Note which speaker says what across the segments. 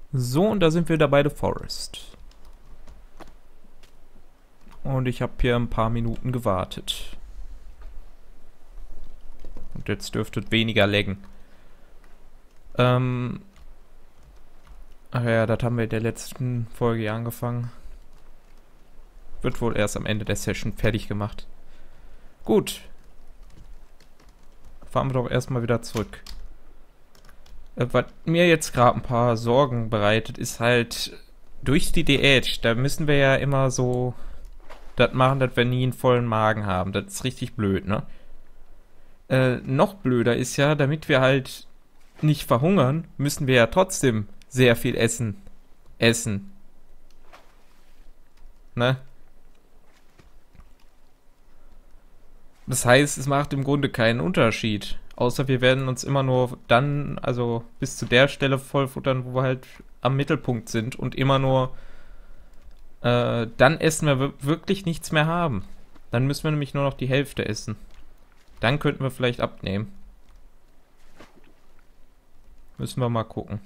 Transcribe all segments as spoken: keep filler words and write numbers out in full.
Speaker 1: So, und da sind wir wieder bei The Forest. Und ich habe hier ein paar Minuten gewartet. Und jetzt dürfte es weniger laggen. Ähm. Ach ja, das haben wir in der letzten Folge ja angefangen. Wird wohl erst am Ende der Session fertig gemacht. Gut. Fahren wir doch erstmal wieder zurück. Äh, was mir jetzt gerade ein paar Sorgen bereitet, ist halt durch die Diät. Da müssen wir ja immer so das machen, dass wir nie einen vollen Magen haben. Das ist richtig blöd, ne? Äh, noch blöder ist ja, damit wir halt nicht verhungern, müssen wir ja trotzdem sehr viel essen. Essen. Ne? Das heißt, es macht im Grunde keinen Unterschied. Außer wir werden uns immer nur dann, also bis zu der Stelle vollfuttern, wo wir halt am Mittelpunkt sind und immer nur äh, dann essen wir wir wirklich nichts mehr haben. Dann müssen wir nämlich nur noch die Hälfte essen. Dann könnten wir vielleicht abnehmen. Müssen wir mal gucken.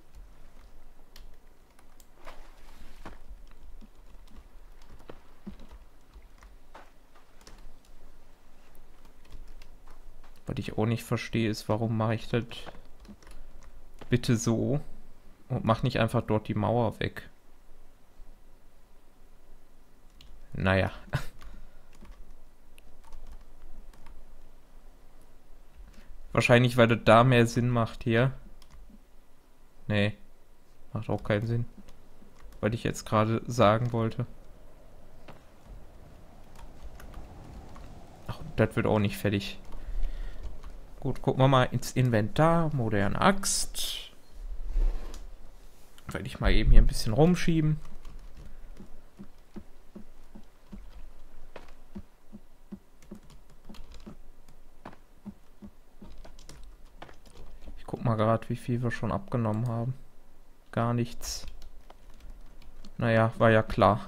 Speaker 1: Was ich auch nicht verstehe, ist, warum mache ich das bitte so und mach nicht einfach dort die Mauer weg. Naja. Wahrscheinlich, weil das da mehr Sinn macht hier. Nee, macht auch keinen Sinn. Weil ich jetzt gerade sagen wollte. Ach, das wird auch nicht fertig. Gut, gucken wir mal ins Inventar. Moderne Axt. Werde ich mal eben hier ein bisschen rumschieben. Ich guck mal gerade, wie viel wir schon abgenommen haben. Gar nichts. Naja, war ja klar.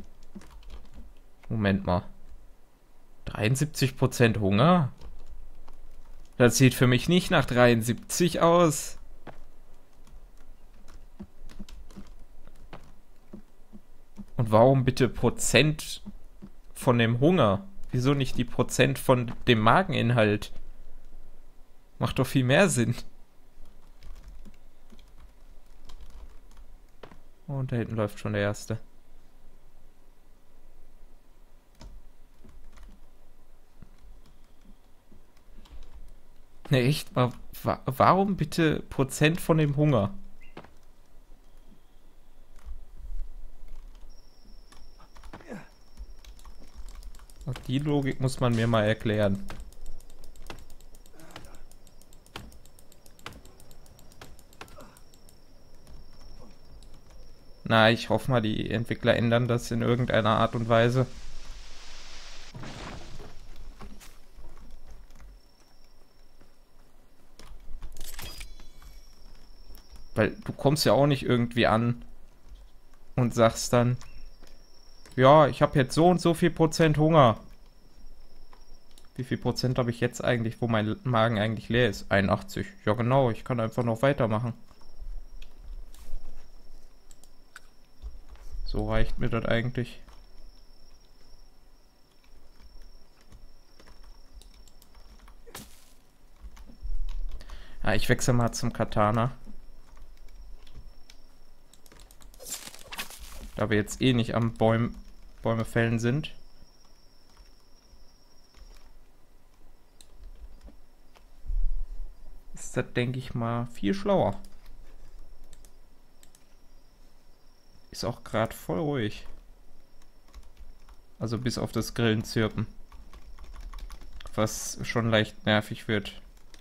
Speaker 1: Moment mal. dreiundsiebzig Prozent Hunger? Das sieht für mich nicht nach dreiundsiebzig aus. Und warum bitte Prozent von dem Hunger? Wieso nicht die Prozent von dem Mageninhalt? Macht doch viel mehr Sinn. Und da hinten läuft schon der erste. Ne, echt? Wa wa warum bitte Prozent von dem Hunger? Auch die Logik muss man mir mal erklären. Na, ich hoffe mal, die Entwickler ändern das in irgendeiner Art und Weise. Weil du kommst ja auch nicht irgendwie an und sagst dann, ja, ich habe jetzt so und so viel Prozent Hunger. Wie viel Prozent habe ich jetzt eigentlich, wo mein Magen eigentlich leer ist? einundachtzig. Ja genau, ich kann einfach noch weitermachen. So reicht mir das eigentlich. Ja, ich wechsle mal zum Katana. Da wir jetzt eh nicht am Bäum Bäume fällen sind. Ist das, denke ich mal, viel schlauer. Ist auch gerade voll ruhig. Also bis auf das Grillenzirpen. Was schon leicht nervig wird.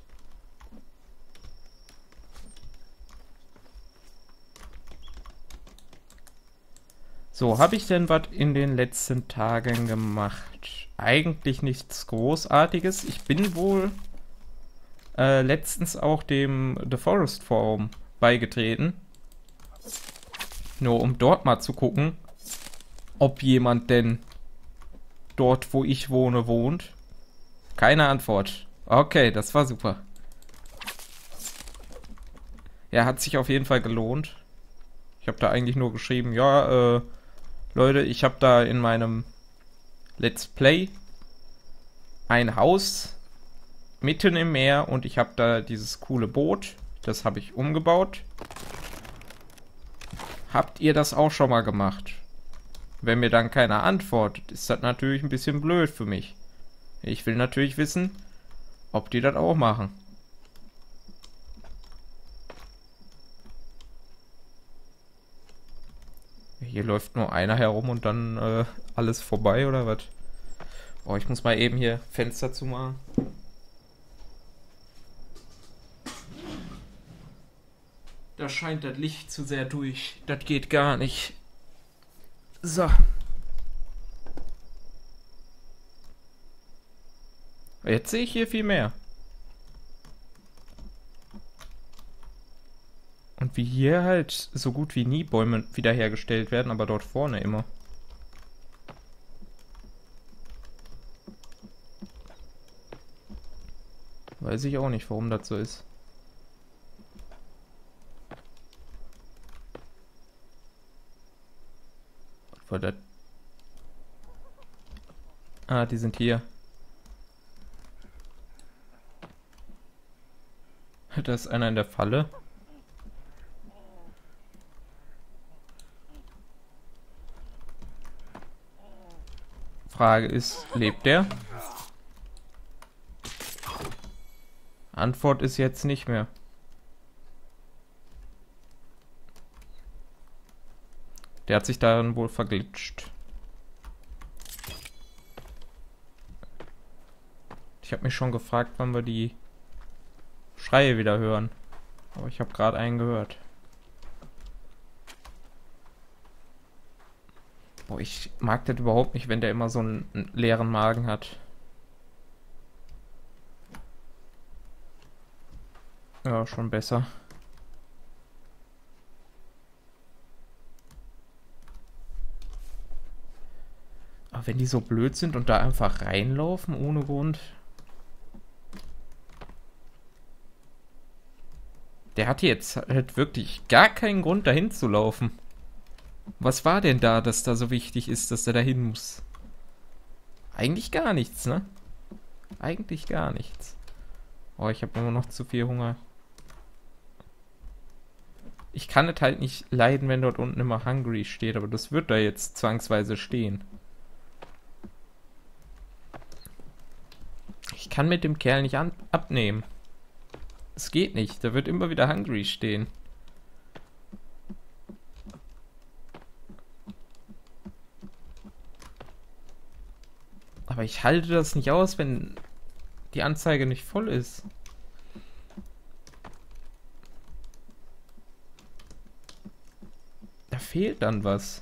Speaker 1: So, habe ich denn was in den letzten Tagen gemacht? Eigentlich nichts Großartiges. Ich bin wohl äh, letztens auch dem The Forest Forum beigetreten. Nur um dort mal zu gucken, ob jemand denn dort, wo ich wohne, wohnt. Keine Antwort. Okay, das war super. Ja, hat sich auf jeden Fall gelohnt. Ich habe da eigentlich nur geschrieben, ja, äh, Leute, ich habe da in meinem Let's Play ein Haus mitten im Meer und ich habe da dieses coole Boot. Das habe ich umgebaut. Habt ihr das auch schon mal gemacht? Wenn mir dann keiner antwortet, ist das natürlich ein bisschen blöd für mich. Ich will natürlich wissen, ob die das auch machen. Hier läuft nur einer herum und dann äh, alles vorbei, oder was? Oh, ich muss mal eben hier Fenster zumachen. Da scheint das Licht zu sehr durch. Das geht gar nicht. So. Jetzt sehe ich hier viel mehr. Und wie hier halt so gut wie nie Bäume wiederhergestellt werden, aber dort vorne immer. Weiß ich auch nicht, warum das so ist. Was war das? Ah, die sind hier. Da ist einer in der Falle. Frage ist, lebt der? Antwort ist jetzt nicht mehr. Der hat sich darin wohl verglitscht. Ich habe mich schon gefragt, wann wir die Schreie wieder hören. Aber ich habe gerade einen gehört. Boah, ich mag das überhaupt nicht, wenn der immer so einen, einen leeren Magen hat. Ja, schon besser. Aber wenn die so blöd sind und da einfach reinlaufen ohne Grund. Der hatte jetzt halt wirklich gar keinen Grund dahin zu laufen. Was war denn da, dass da so wichtig ist, dass er dahin muss? Eigentlich gar nichts, ne? Eigentlich gar nichts. Oh, ich habe immer noch zu viel Hunger. Ich kann es halt nicht leiden, wenn dort unten immer hungry steht, aber das wird da jetzt zwangsweise stehen. Ich kann mit dem Kerl nicht an abnehmen. Es geht nicht, da wird immer wieder hungry stehen. Aber ich halte das nicht aus, wenn die Anzeige nicht voll ist. Da fehlt dann was.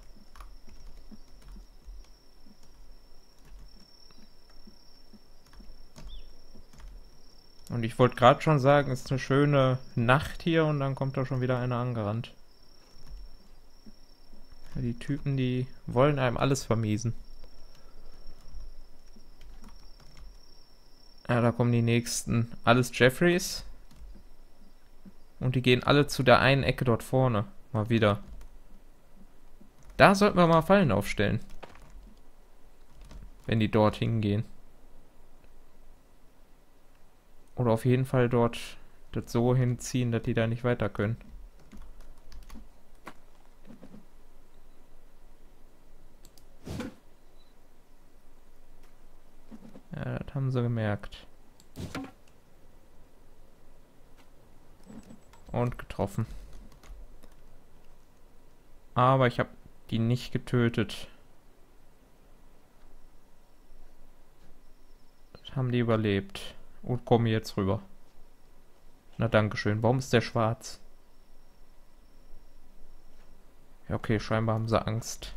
Speaker 1: Und ich wollte gerade schon sagen, es ist eine schöne Nacht hier und dann kommt da schon wieder einer angerannt. Die Typen, die wollen einem alles vermiesen. Ja, da kommen die nächsten. Alles Jeffreys. Und die gehen alle zu der einen Ecke dort vorne. Mal wieder. Da sollten wir mal Fallen aufstellen. Wenn die dort hingehen. Oder auf jeden Fall dort das so hinziehen, dass die da nicht weiter können. Ja, das haben sie gemerkt. Und getroffen. Aber ich habe die nicht getötet. Das haben die überlebt. Und kommen jetzt rüber. Na, dankeschön. Warum ist der schwarz? Ja, okay, scheinbar haben sie Angst.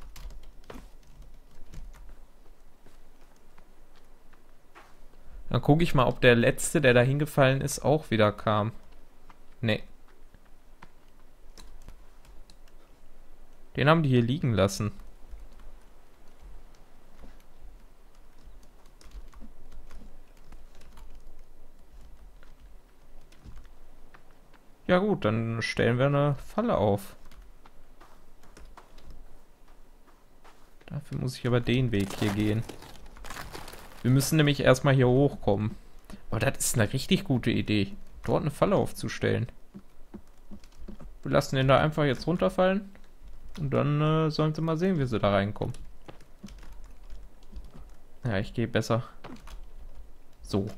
Speaker 1: Dann gucke ich mal, ob der letzte, der da hingefallen ist, auch wieder kam. Nee. Den haben die hier liegen lassen. Ja gut, dann stellen wir eine Falle auf. Dafür muss ich aber den Weg hier gehen. Wir müssen nämlich erstmal hier hochkommen. Aber das ist eine richtig gute Idee, dort eine Falle aufzustellen. Wir lassen den da einfach jetzt runterfallen. Und dann äh, sollen sie mal sehen, wie sie da reinkommen. Ja, ich gehe besser. So.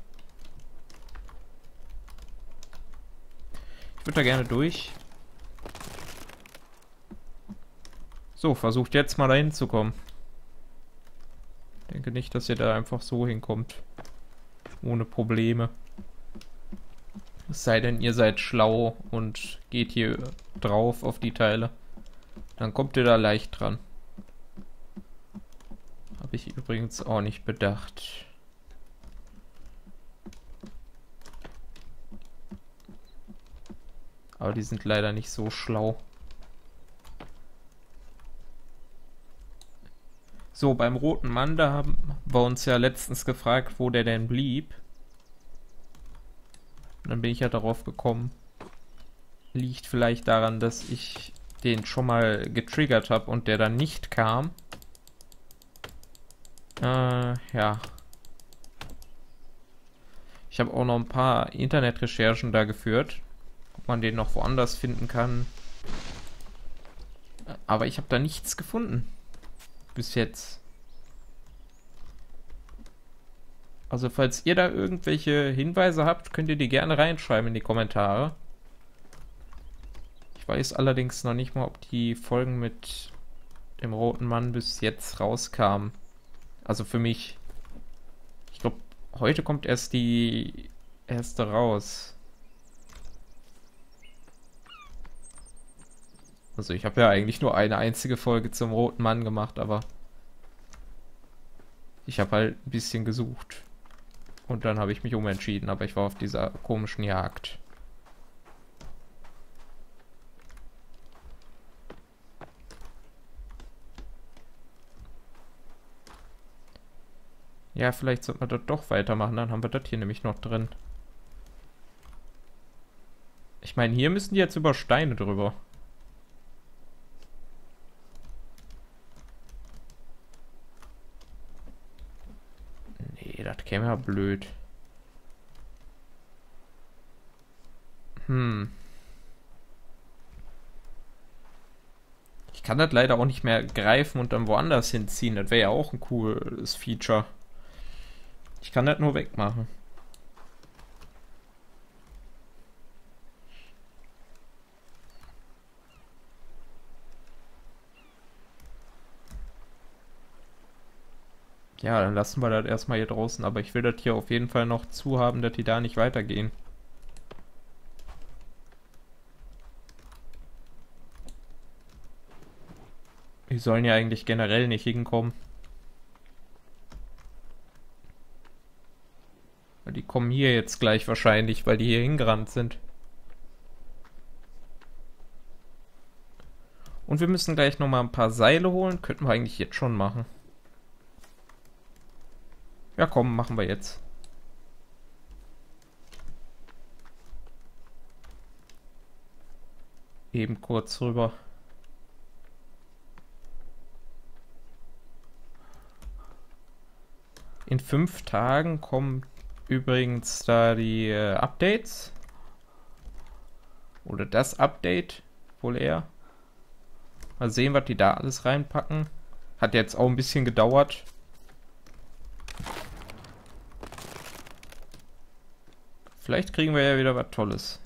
Speaker 1: Ich würde da gerne durch. So, versucht jetzt mal dahin zu kommen. Ich denke nicht, dass ihr da einfach so hinkommt. Ohne Probleme. Es sei denn, ihr seid schlau und geht hier drauf auf die Teile. Dann kommt ihr da leicht dran. Habe ich übrigens auch nicht bedacht. Aber die sind leider nicht so schlau. So, beim roten Mann, da haben wir uns ja letztens gefragt, wo der denn blieb. Und dann bin ich ja darauf gekommen. Liegt vielleicht daran, dass ich den schon mal getriggert habe und der dann nicht kam. Äh, ja. Ich habe auch noch ein paar Internetrecherchen da geführt, ob man den noch woanders finden kann. Aber ich habe da nichts gefunden. Bis jetzt. Also falls ihr da irgendwelche Hinweise habt, könnt ihr die gerne reinschreiben in die Kommentare. Ich weiß allerdings noch nicht mal, ob die Folgen mit dem roten Mann bis jetzt rauskamen. Also für mich. Ich glaube, heute kommt erst die erste raus. Also ich habe ja eigentlich nur eine einzige Folge zum roten Mann gemacht, aber ich habe halt ein bisschen gesucht. Und dann habe ich mich umentschieden, aber ich war auf dieser komischen Jagd. Ja, vielleicht sollten wir das doch weitermachen, dann haben wir das hier nämlich noch drin. Ich meine, hier müssen die jetzt über Steine drüber. Nee, das käme ja blöd. Hm. Ich kann das leider auch nicht mehr greifen und dann woanders hinziehen. Das wäre ja auch ein cooles Feature. Ich kann das nur wegmachen. Ja, dann lassen wir das erstmal hier draußen. Aber ich will das hier auf jeden Fall noch zu haben, dass die da nicht weitergehen. Die sollen ja eigentlich generell nicht hinkommen. Die kommen hier jetzt gleich wahrscheinlich, weil die hier hingerannt sind. Und wir müssen gleich nochmal ein paar Seile holen. Könnten wir eigentlich jetzt schon machen. Ja, komm, machen wir jetzt. Eben kurz rüber. In fünf Tagen kommen übrigens da die äh, Updates. Oder das Update, wohl eher. Mal sehen, was die da alles reinpacken. Hat jetzt auch ein bisschen gedauert. Vielleicht kriegen wir ja wieder was Tolles.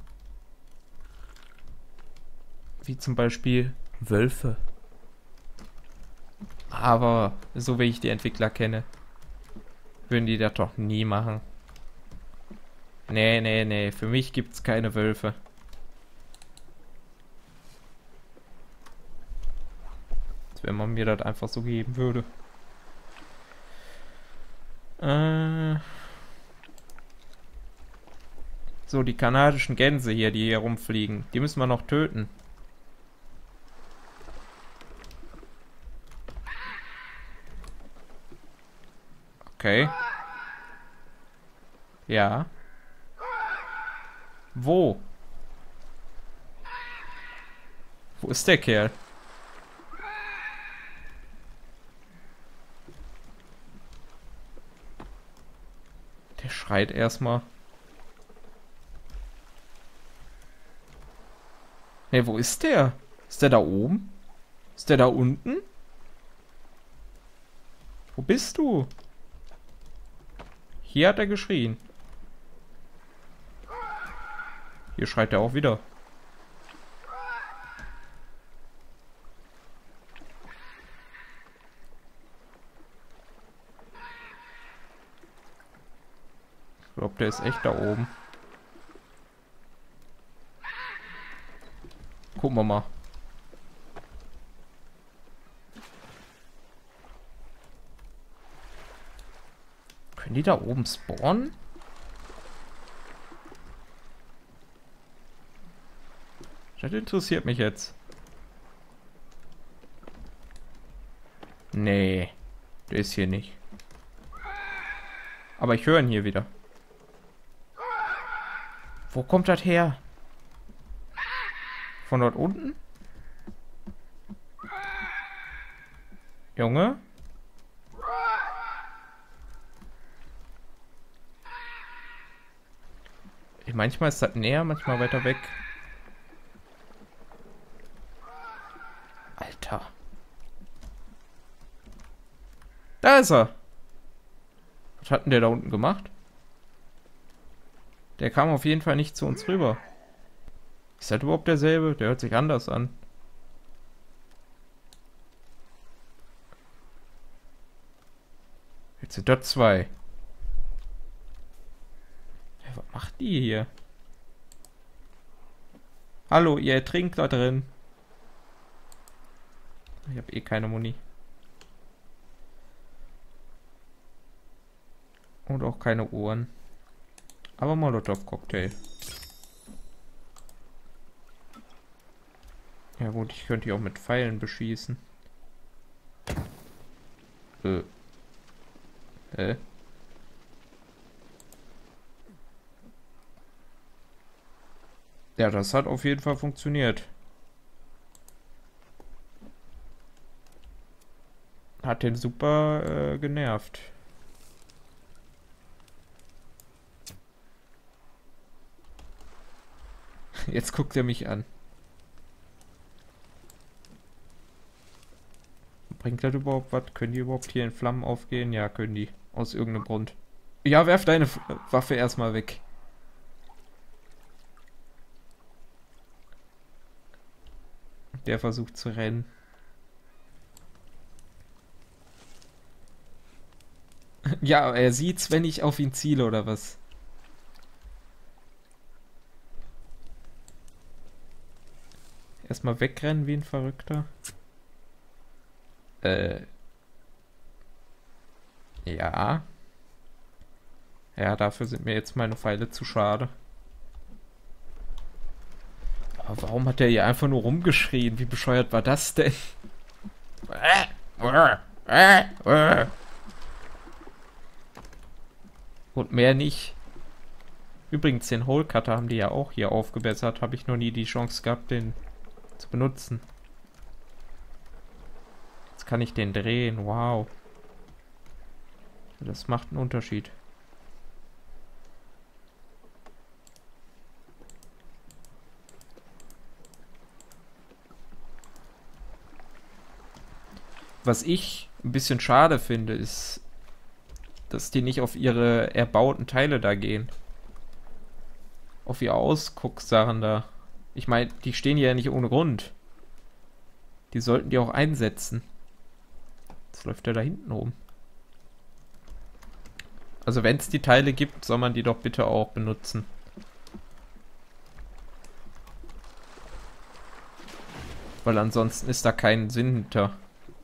Speaker 1: Wie zum Beispiel Wölfe. Aber so wie ich die Entwickler kenne, würden die das doch nie machen. Nee, nee, nee. Für mich gibt's keine Wölfe. Als wenn man mir das einfach so geben würde. Äh... So, die kanadischen Gänse hier, die hier rumfliegen, die müssen wir noch töten. Okay. Ja. Wo? Wo ist der Kerl? schreit erstmal. Hey, wo ist der? Ist der da oben? Ist der da unten? Wo bist du? Hier hat er geschrien. Hier schreit er auch wieder. Ich glaube, der ist echt da oben. Gucken wir mal. Können die da oben spawnen? Das interessiert mich jetzt. Nee, der ist hier nicht. Aber ich höre ihn hier wieder. Wo kommt das her? Von dort unten? Junge? Manchmal ist das näher, manchmal weiter weg. Alter. Da ist er. Was hat denn der da unten gemacht? Der kam auf jeden Fall nicht zu uns rüber. Ist das überhaupt derselbe? Der hört sich anders an. Jetzt sind da zwei. Ja, was macht die hier? Hallo, ihr ertrinkt da drin. Ich habe eh keine Muni. Und auch keine Uhren. Aber Molotov-Cocktail. Ja gut, ich könnte die auch mit Pfeilen beschießen. Äh. Hä? Ja, das hat auf jeden Fall funktioniert. Hat den super äh, genervt. Jetzt guckt er mich an. Bringt das überhaupt was? Können die überhaupt hier in Flammen aufgehen? Ja, können die. Aus irgendeinem Grund. Ja, werf deine F Waffe erstmal weg. Der versucht zu rennen. Ja, er sieht's, wenn ich auf ihn ziele, oder was? Erstmal wegrennen wie ein Verrückter. Äh. Ja. Ja, dafür sind mir jetzt meine Pfeile zu schade. Aber warum hat der hier einfach nur rumgeschrien? Wie bescheuert war das denn? Und mehr nicht. Übrigens, den Hole Cutter haben die ja auch hier aufgebessert. Habe ich noch nie die Chance gehabt, den zu benutzen. Jetzt kann ich den drehen. Wow. Das macht einen Unterschied. Was ich ein bisschen schade finde, ist, dass die nicht auf ihre erbauten Teile da gehen. Auf ihre Ausguckssachen da. Ich meine, die stehen hier ja nicht ohne Grund. Die sollten die auch einsetzen. Jetzt läuft der da hinten rum. Also wenn es die Teile gibt, soll man die doch bitte auch benutzen. Weil ansonsten ist da kein Sinn hinter.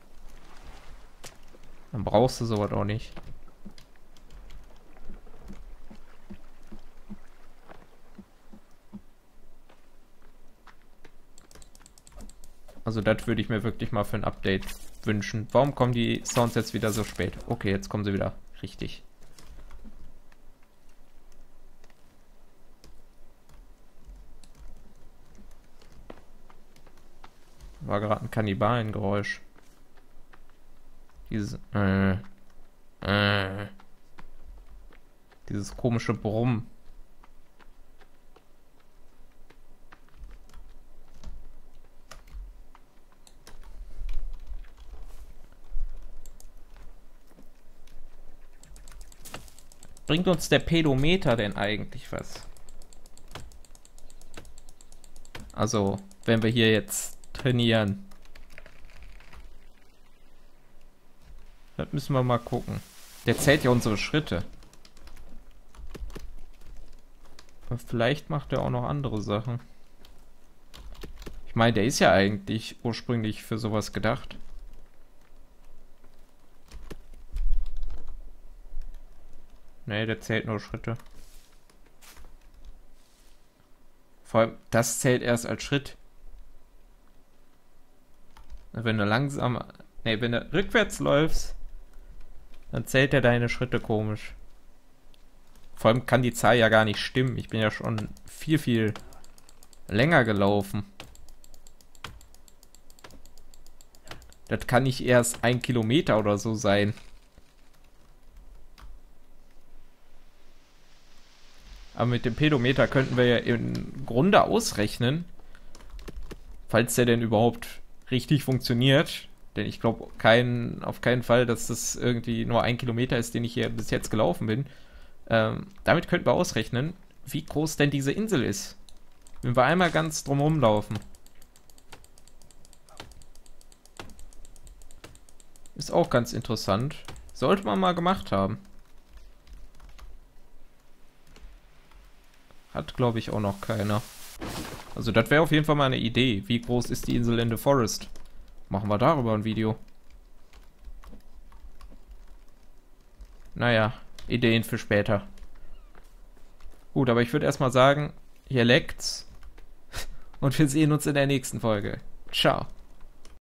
Speaker 1: Dann brauchst du sowas auch nicht. Also das würde ich mir wirklich mal für ein Update wünschen. Warum kommen die Sounds jetzt wieder so spät? Okay, jetzt kommen sie wieder richtig. War gerade ein Kannibalengeräusch. Dieses äh, äh. Dieses komische Brummen. Bringt uns der Pedometer denn eigentlich was? Also, wenn wir hier jetzt trainieren. Das müssen wir mal gucken. Der zählt ja unsere Schritte. Aber vielleicht macht er auch noch andere Sachen. Ich meine, der ist ja eigentlich ursprünglich für sowas gedacht. Nee, der zählt nur Schritte. Vor allem, das zählt erst als Schritt. Wenn du langsam... Nee, wenn du rückwärts läufst, dann zählt er deine Schritte komisch. Vor allem kann die Zahl ja gar nicht stimmen. Ich bin ja schon viel, viel länger gelaufen. Das kann nicht erst ein Kilometer oder so sein. Aber mit dem Pedometer könnten wir ja im Grunde ausrechnen, falls der denn überhaupt richtig funktioniert. Denn ich glaube kein, auf keinen Fall, dass das irgendwie nur ein Kilometer ist, den ich hier bis jetzt gelaufen bin. Ähm, damit könnten wir ausrechnen, wie groß denn diese Insel ist. Wenn wir einmal ganz drumherum laufen. Ist auch ganz interessant. Sollte man mal gemacht haben. Hat, glaube ich, auch noch keiner. Also das wäre auf jeden Fall mal eine Idee. Wie groß ist die Insel in the Forest? Machen wir darüber ein Video. Naja, Ideen für später. Gut, aber ich würde erstmal sagen, hier leckt's. Und wir sehen uns in der nächsten Folge. Ciao.